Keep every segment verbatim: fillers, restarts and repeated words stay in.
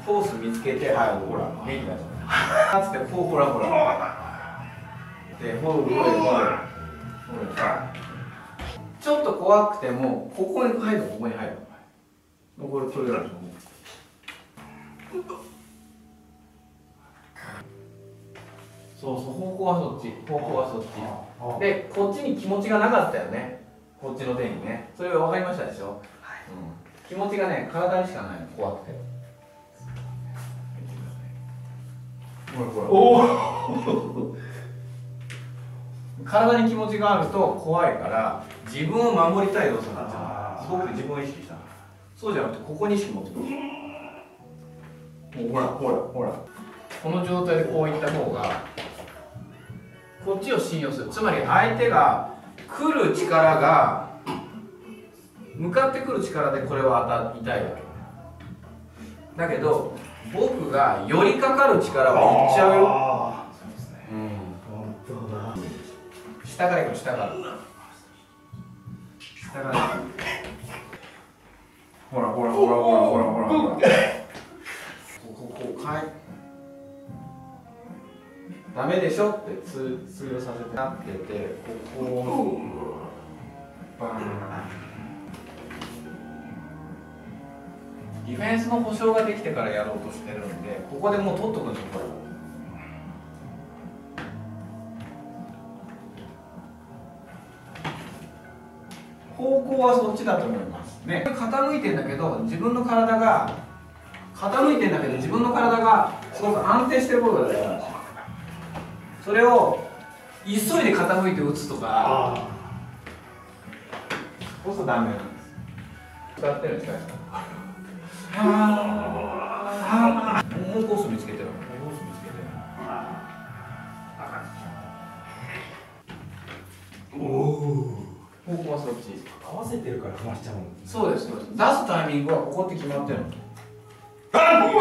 コース見つけて、はい、ほら、元気になっちゃう。かつて、こう、ほらほら。で、ほら、ほら、ほら、ほら。ちょっと怖くても、ここに入るの、ここに入るの。これ、これぐらい。そうそう、方向はそっち、方向はそっち。で、こっちに気持ちがなかったよね。こっちの手にね。それが分かりましたでしょ。はい、うん、気持ちがね、体にしかないの、怖くて。ほらほら。おお。体に気持ちがあると怖いから、自分を守りたい要素になっちゃう。すごく自分を意識した。そうじゃなくて、ここに意識持ってくる。もうほらほらほら。この状態でこういった方が。こっちを信用する。つまり相手が来る力が向かってくる力でこれは当たりたいわけだけど、僕が寄りかかる力はいっちゃうよ。そうですね、うん、本当だ。下から行く、下から下からほらほらほらほらほらほらほらこここうかいダメでしょって通用させてなってて、ここをバーン。ディフェンスの保証ができてからやろうとしてるんで、ここでもう取っとくんですよ、これ。方向はそっちだと思いますね。傾いてんだけど、自分の体が傾いてんだけど、自分の体がすごく安定してることが大事なんですよ。それを急いで傾いて打つとか、そうするとダメなんです。使ってるんですか？はあ、もうコース見つけてる。コース見つけてる。おお。方向はそっち。 合わせてるからかましちゃうんです。 そうです、そうです。出すタイミングはここって決まってるの。 私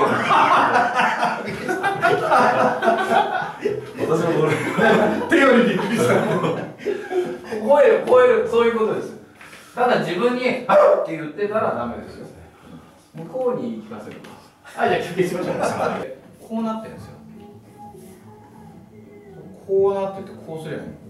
もこれ手よりびっくりした。 超える超える、そういうことです。ただ自分に「あっ!」って言ってたらダメですよ。向こうに言い聞かせるんです。 はい、じゃあ休憩しましょう。 こうなってるんですよ。こうなっててこうすればいいの。